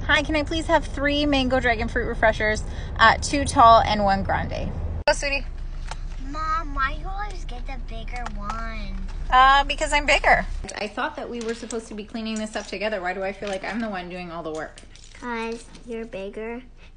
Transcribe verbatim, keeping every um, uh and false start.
Hi, can I please have three mango dragon fruit refreshers, uh, two tall and one grande? Oh, sweetie. Mom, why do you always get the bigger one? Uh, because I'm bigger. I thought that we were supposed to be cleaning this up together. Why do I feel like I'm the one doing all the work? Because you're bigger